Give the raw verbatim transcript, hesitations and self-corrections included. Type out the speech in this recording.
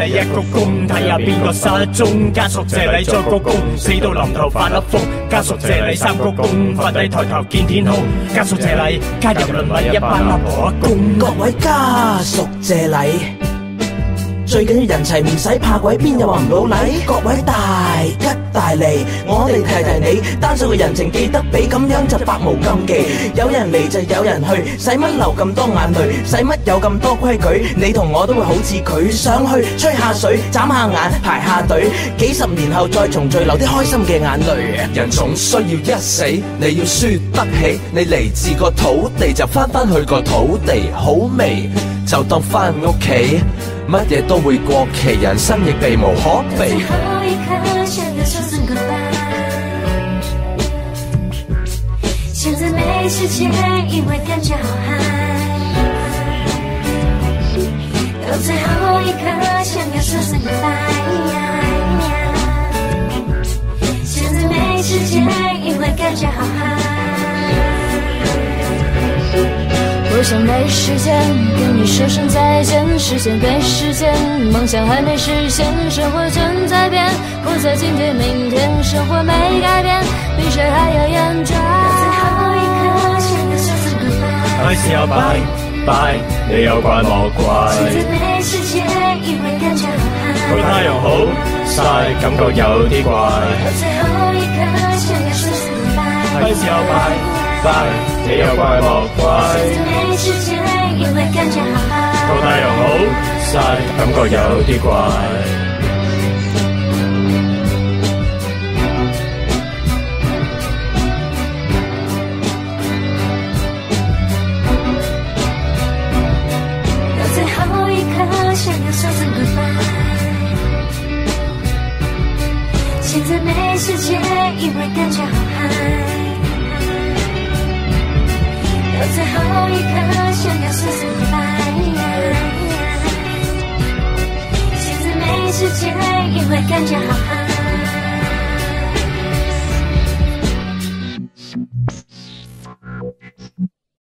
一鞠躬，睇下邊個失蹤。家屬謝禮再鞠躬，死到臨頭發粒瘋。家屬謝禮三鞠躬，瞓低抬頭見天空。家屬謝禮，加入論文一班阿婆阿公。 各位家屬謝禮。最緊要人齊，唔使怕鬼，邊有話唔老禮？各位大吉大利，我哋提提你，單數嘅人情記得俾，咁樣就百無禁忌。有人嚟就有人去，使乜流咁多眼淚？使乜有咁多規矩？你同我都會好似佢，想去吹下水，眨下眼，排下隊，幾十年後再重聚，流啲開心嘅眼淚。 人總需要一死，你要輸得起，你嚟自個土地就翻返去個土地，好味就當翻屋企。乜嘢都會過期，人生亦避無可避。 最後一刻想要說聲 goodbye， 現在沒時間，因為感覺好嗨。到最後一刻想要說聲 goodbye， 現在沒時間，因為感覺好嗨。我想沒時間跟你說聲再見，時間對時間，夢想還沒實現，生活正在變，活在今天明天，生活沒改變，比誰還要嚴重。最後一刻想要說聲 goodbye， 係時候拜拜，你有怪莫怪。 現在沒時間，因為感覺好嗨。 個太陽好曬，感覺有啲怪。 最後一刻想要說聲 goodbye， 係時候拜拜，你有怪莫怪。 沒時間，因為感覺好嗨。 個太陽好曬，感覺有啲怪。 到最後一刻想要說聲 goodbye， 現在沒時間，因為感覺好嗨。到最後一刻想要說聲 goodbye， 現在沒時間，因為感覺好嗨。